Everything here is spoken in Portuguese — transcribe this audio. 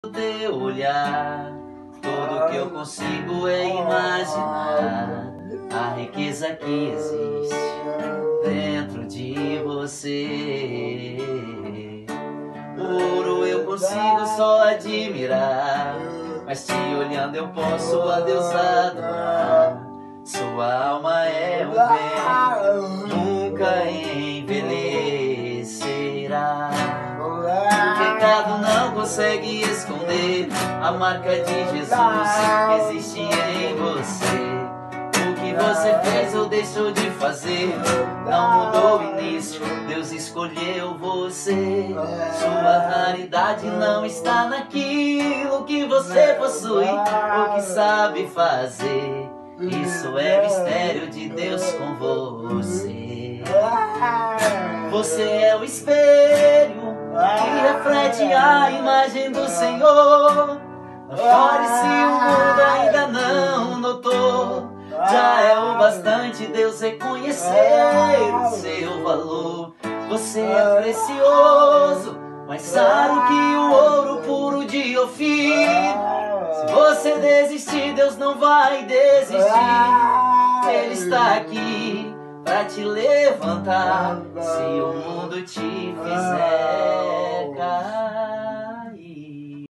teu olhar, tudo que eu consigo é imaginar a riqueza que existe dentro de você. Ouro eu consigo só admirar, mas te olhando eu posso a Deus adorar. Sua alma é um bem, nunca envelhecerá. O pecado não consegue esconder a marca de Jesus que existe em você. O que você fez ou deixou de fazer não mudou o início, Deus escolheu você. Sua raridade não está naquilo que você possui ou que sabe fazer. Isso é mistério de Deus com você. Você é o espelho que reflete a imagem do Senhor. Não chore se o mundo ainda não notou. Já é o bastante Deus reconhecer o seu valor. Você é precioso, mais raro que o ouro puro de Ofir. Se você desistir, Deus não vai desistir. Ele está aqui pra te levantar se o mundo te fizer cair.